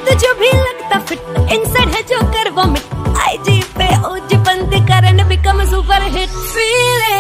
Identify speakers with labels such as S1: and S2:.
S1: तुझे भी लगता फिट इंसान है जो कर वॉमिट आईजी पे ओजी बंद करन बिकम सुपर हिट फीलिंग